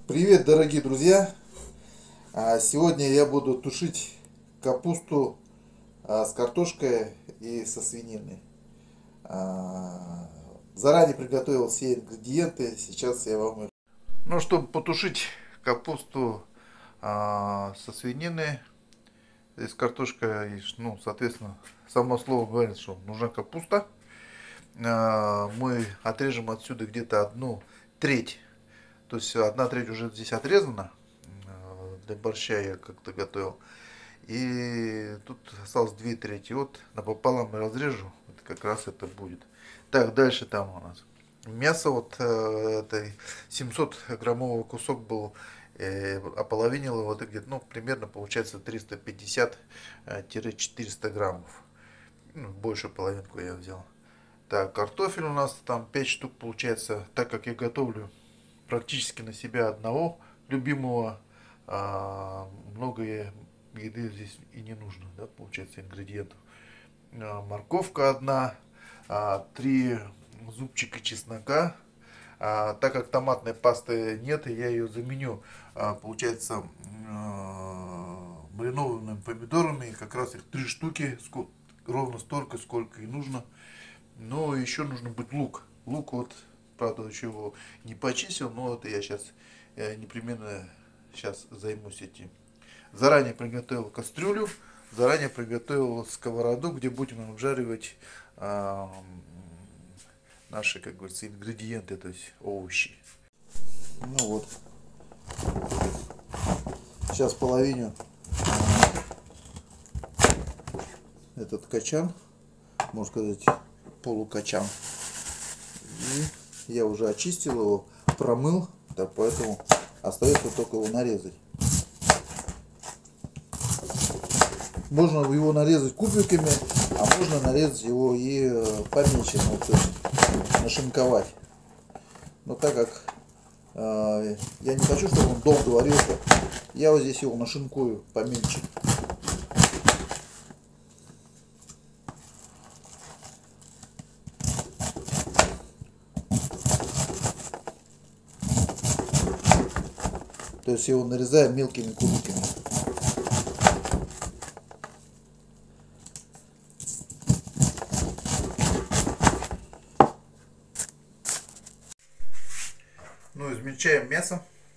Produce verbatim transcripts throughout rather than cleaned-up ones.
Привет, дорогие друзья! А, Сегодня я буду тушить капусту а, с картошкой и со свининой. А, Заранее приготовил все ингредиенты, сейчас я вам их... Ну, чтобы потушить капусту а, со свининой и с картошкой, ну, соответственно, само слово говорит, что нужна капуста. А, Мы отрежем отсюда где-то одну треть. То есть одна треть уже здесь отрезана. э, Для борща я как-то готовил. И тут осталось две трети. Вот напополам разрежу. Вот как раз это будет. Так, дальше там у нас мясо. Вот э, этой семьсот граммовый кусок был. Э, ополовинил его. Вот где-то, ну, примерно получается триста пятьдесят четыреста граммов. Ну, большую половинку я взял. Так, картофель у нас там пять штук получается. Так как я готовлю практически на себя одного любимого, а, много еды здесь и не нужно, да, получается, ингредиентов. А, морковка одна, а, три зубчика чеснока. А, так как томатной пасты нет, я ее заменю, а, получается, а, маринованными помидорами. Как раз их три штуки, сколько, ровно столько, сколько и нужно. Но еще нужно быть лук. Лук вот, правда, еще его не почистил, но это я сейчас э, непременно сейчас займусь этим. Заранее приготовил кастрюлю, заранее приготовил сковороду, где будем обжаривать а, наши, как говорится, ингредиенты, то есть овощи. Ну вот, сейчас половину этот качан, можно сказать, полукачан. И я уже очистил его, промыл, так поэтому остается только его нарезать. Можно его нарезать кубиками, а можно нарезать его и поменьше, ну, то есть нашинковать. Но так как э, я не хочу, чтобы он долго варился, я вот здесь его нашинкую поменьше. То есть его нарезаем мелкими кубиками. Ну, измельчаем мясо.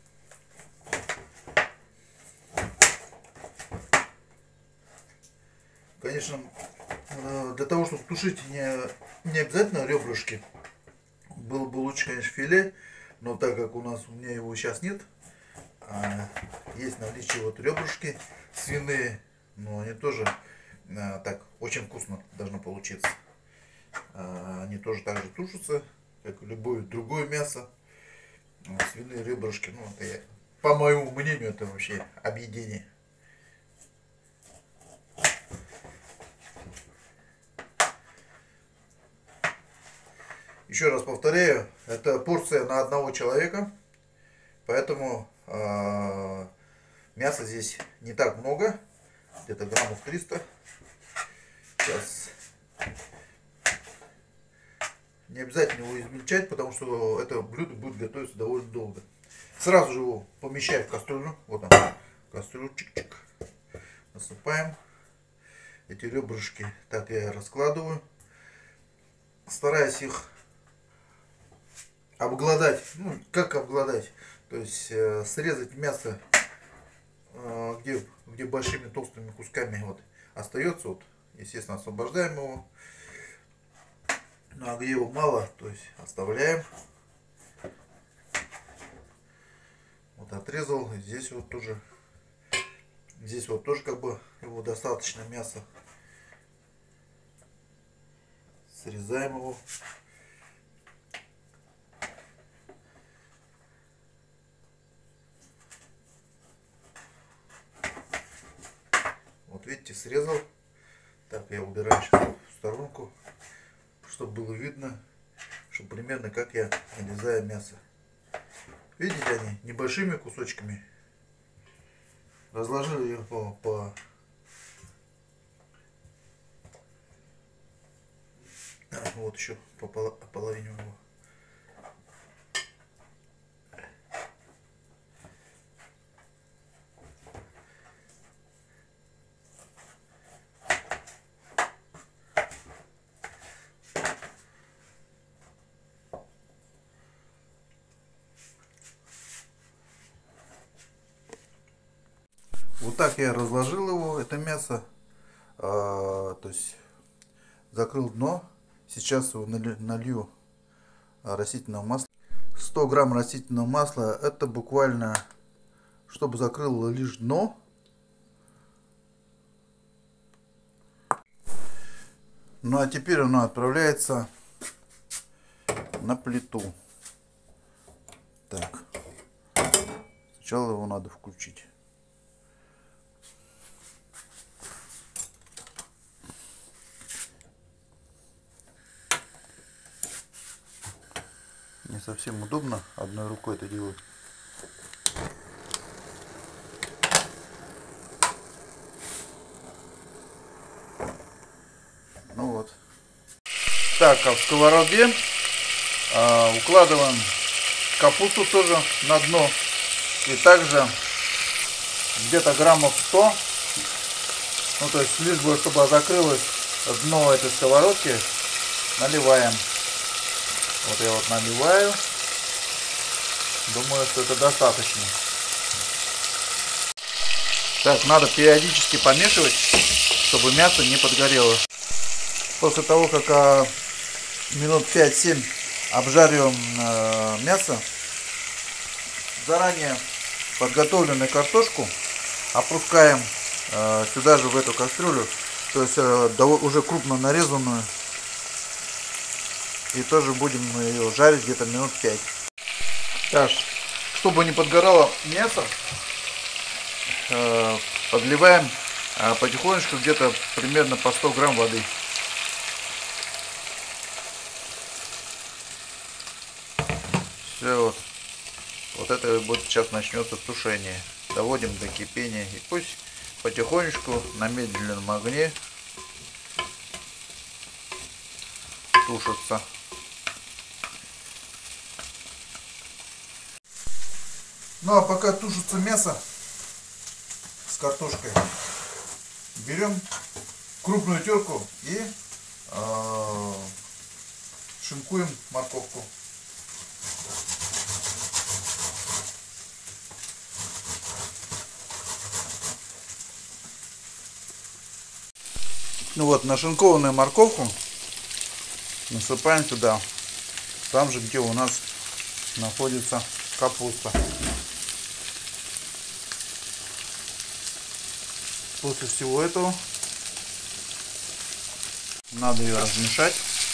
Конечно, для того, чтобы тушить, не, не обязательно ребрышки. Было бы лучше, конечно, филе, но так как у нас у меня его сейчас нет, а есть наличие вот ребрышки свиные, но они тоже а, так очень вкусно должно получиться. А, они тоже так же тушатся, как и любое другое мясо. А, свиные ребрышки, ну, это я, по моему мнению, это вообще объедение. Еще раз повторяю, это порция на одного человека, поэтому э, мяса здесь не так много, где-то граммов триста. Сейчас не обязательно его измельчать, потому что это блюдо будет готовиться довольно долго. Сразу же его помещаем в кастрюлю, вот он, кастрюлю, чик-чик, насыпаем эти ребрышки, так я раскладываю, стараюсь их обглодать. Ну, как обглодать? То есть э, срезать мясо, э, где, где большими толстыми кусками вот остается, вот, естественно, освобождаем его. Ну а где его мало, то есть оставляем. Вот отрезал, здесь вот тоже, здесь вот тоже как бы его достаточно мяса. Срезаем его. Вот видите, срезал. Так, я убираю сейчас в сторонку, чтобы было видно, что примерно как я нарезаю мясо. Видите, они небольшими кусочками. Разложил ее по, по а, вот еще по половине его. Вот так я разложил его, это мясо. А, то есть закрыл дно. Сейчас его налью растительного масла. сто грамм растительного масла, это буквально, чтобы закрыло лишь дно. Ну а теперь оно отправляется на плиту. Так, сначала его надо включить. Не совсем удобно одной рукой это делать. Ну вот. Так, а в сковороде а, укладываем капусту тоже на дно. И также где-то граммов сто. Ну то есть лишь бы чтобы закрылось дно этой сковородки, наливаем. Вот я вот наливаю. Думаю, что это достаточно. Так, надо периодически помешивать, чтобы мясо не подгорело. После того, как а, минут пять-семь обжариваем а, мясо, заранее подготовленную картошку опускаем а, сюда же в эту кастрюлю, то есть а, уже крупно нарезанную. И тоже будем ее жарить где-то минут пять. Так, чтобы не подгорало мясо, э, подливаем э, потихонечку где-то примерно по сто грамм воды. Все, вот. Вот это вот сейчас начнется тушение. Доводим до кипения. И пусть потихонечку на медленном огне тушится. Ну а пока тушится мясо с картошкой, берем крупную терку и э, шинкуем морковку. Ну вот, нашинкованную морковку насыпаем сюда, там же, где у нас находится капуста. После всего этого надо ее размешать.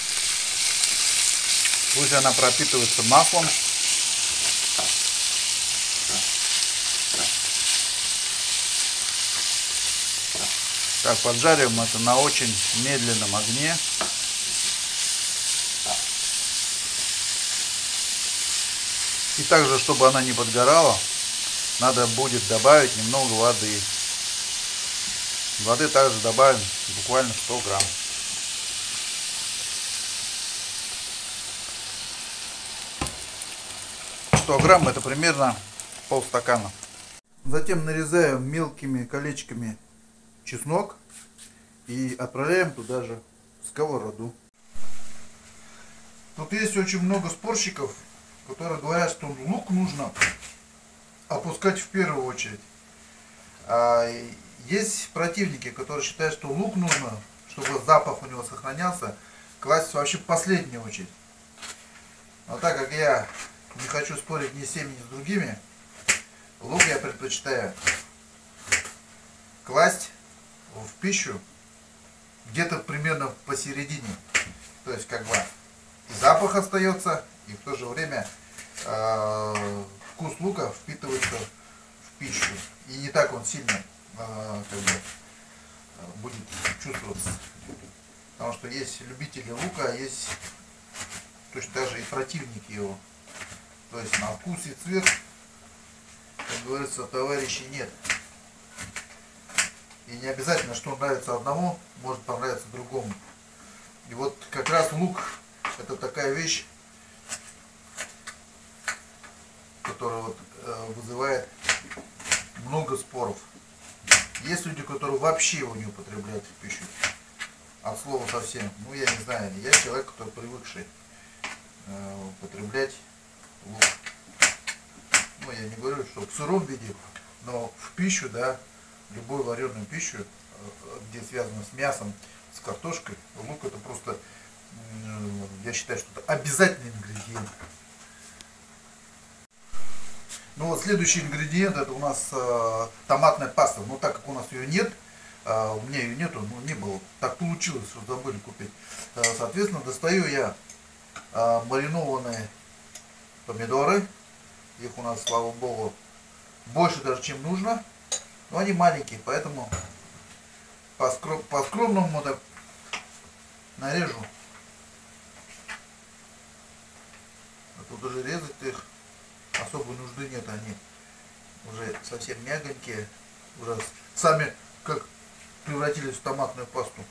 Пусть она пропитывается маслом. Так, поджариваем это на очень медленном огне. И также, чтобы она не подгорала, надо будет добавить немного воды. Воды также добавим буквально сто грамм. сто грамм это примерно полстакана. Затем нарезаем мелкими колечками чеснок и отправляем туда же сковороду. Тут есть очень много спорщиков, которые говорят, что лук нужно опускать в первую очередь. А есть противники, которые считают, что лук нужно, чтобы запах у него сохранялся, класть вообще в последнюю очередь. Но так как я не хочу спорить ни с теми, ни с другими, лук я предпочитаю класть в пищу где-то примерно посередине. То есть как бы и запах остается, и в то же время э, вкус лука впитывается в пищу. И не так он сильно э, как бы, будет чувствоваться. Потому что есть любители лука, а есть точно так же и противники его. То есть на вкус и цвет, как говорится, товарищей нет. И не обязательно, что нравится одному, может понравиться другому. И вот как раз лук — это такая вещь, которая вот, э, вызывает много споров. Есть люди, которые вообще его не употребляют в пищу. От слова совсем. Ну, я не знаю, я человек, который привыкший э, употреблять лук. Ну, я не говорю, что в сыром виде, но в пищу, да, любую вареную пищу, где связано с мясом, с картошкой, лук это просто, я считаю, что это обязательный ингредиент. Ну вот следующий ингредиент это у нас э, томатная паста. Но так как у нас ее нет, э, у меня ее нету, ну не было. Так получилось, что забыли купить. Э, соответственно, достаю я э, маринованные помидоры. Их у нас, слава богу, больше даже, чем нужно. Но они маленькие, поэтому по, скром, по скромному так нарежу. А тут уже резать их особой нужды нет, они уже совсем мягонькие, уже сами как превратились в томатную пасту.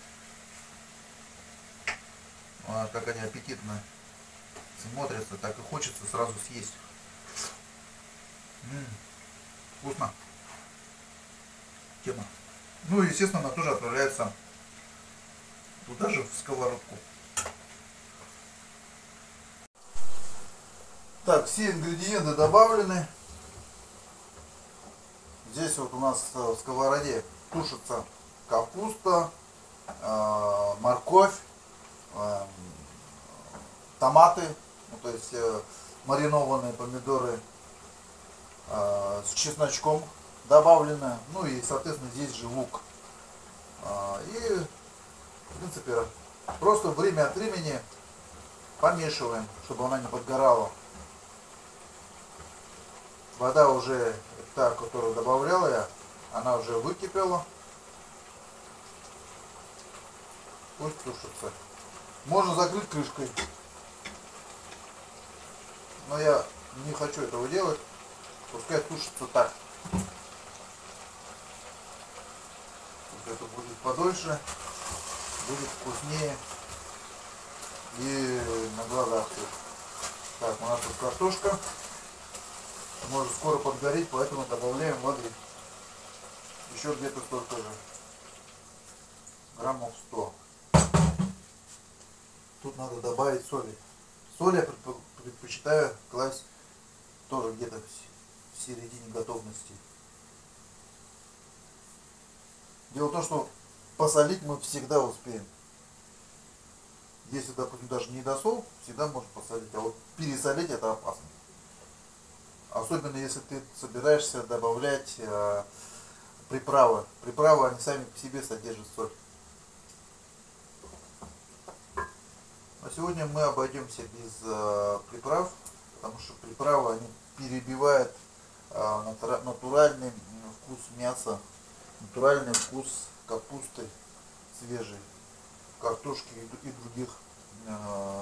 А как они аппетитно смотрятся, так и хочется сразу съесть. М-м, вкусно. Тема. Ну и естественно она тоже отправляется туда же, в сковородку. Так, все ингредиенты добавлены. Здесь вот у нас в сковороде тушится капуста, э, морковь, э, томаты, ну, то есть э, маринованные помидоры э, с чесночком добавлены. Ну и соответственно здесь же лук. Э, и в принципе просто время от времени помешиваем, чтобы она не подгорала. Вода уже, та, которую добавлял я, она уже выкипела. Пусть тушится. Можно закрыть крышкой. Но я не хочу этого делать. Пускай тушится так. Это будет подольше, будет вкуснее и на глазах. Так, у нас тут картошка. Может скоро подгореть, поэтому добавляем воды. Еще где-то столько же. Граммов сто. Тут надо добавить соли. Соль я предпочитаю класть тоже где-то в середине готовности. Дело в том, что посолить мы всегда успеем. Если, допустим, даже не досол, всегда можно посолить. А вот пересолить это опасно. Особенно если ты собираешься добавлять э, приправы. Приправы, они сами по себе содержат соль. А сегодня мы обойдемся без э, приправ, потому что приправы, они перебивают э, натуральный вкус мяса, натуральный вкус капусты свежей, картошки и, и других, э,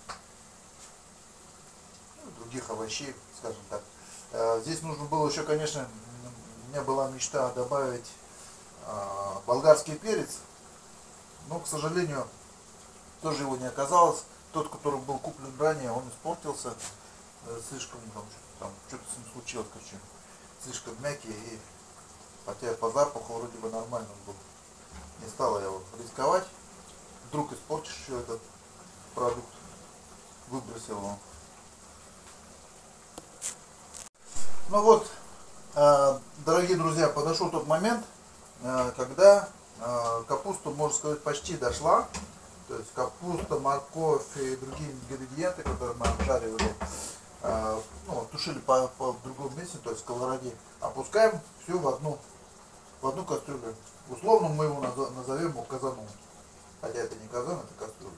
других овощей, скажем так. Здесь нужно было еще, конечно, у меня была мечта добавить э, болгарский перец, но, к сожалению, тоже его не оказалось. Тот, который был куплен ранее, он испортился, э, слишком, там, там что-то с ним случилось, короче, слишком мягкий, и хотя по запаху вроде бы нормально он был. Не стала я его рисковать, вдруг испортишь еще этот продукт, выбросил его. Ну вот, дорогие друзья, подошел тот момент, когда капуста, можно сказать, почти дошла. То есть капуста, морковь и другие ингредиенты, которые мы обжаривали, ну, тушили по, по другому месте, то есть в сковороде, опускаем все в одну, в одну кастрюлю. Условно мы его назовем его казаном. Хотя это не казан, это кастрюля.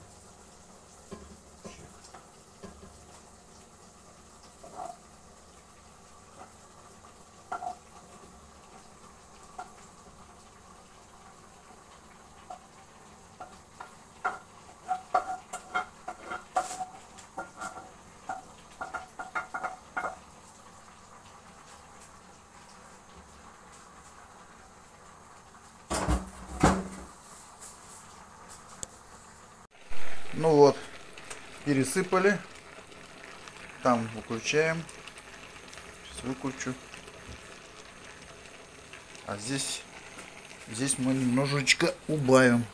Ну вот, пересыпали. Там выключаем. Сейчас выключу. А здесь, здесь мы немножечко убавим.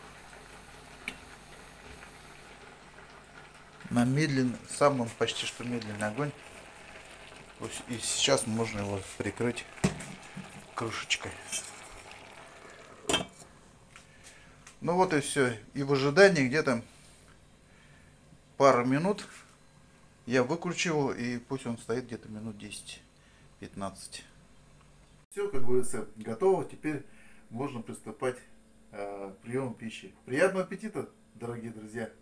На медленный, самый почти что медленный огонь. И сейчас можно его прикрыть крышечкой. Ну вот и все. И в ожидании где-то пару минут я выключу его, и пусть он стоит где-то минут десять-пятнадцать. Все, как говорится, готово. Теперь можно приступать э, к приему пищи. Приятного аппетита, дорогие друзья!